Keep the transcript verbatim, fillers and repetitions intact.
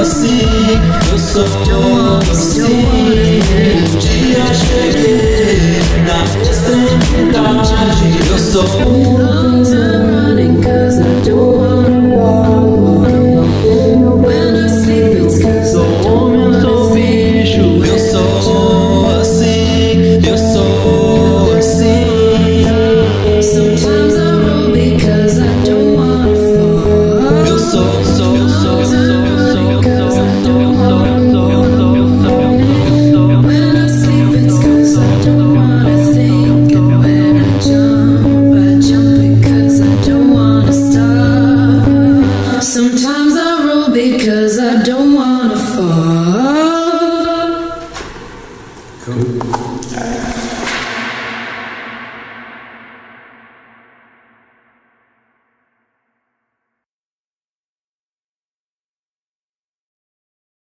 assim, eu sou assim. Um dia cheguei na extremidade, eu sou long time running cause I don't wanna wanna when I sleep it's cause I don't wanna bicho. Eu sou assim, eu sou assim. Sometimes I roll because I don't wanna fall. Eu sou, sou, sou, sou, sou, cause I don't wanna when I sleep it's cause I don't wanna think. And when I jump I jump because I don't wanna stop. Sometimes I roll because I don't wanna fall. Cool.